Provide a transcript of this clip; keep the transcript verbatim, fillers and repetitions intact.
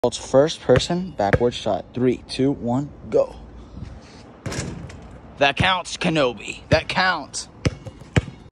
It's first person backward shot. Three, two, one, go. That counts, Kenobi. That counts.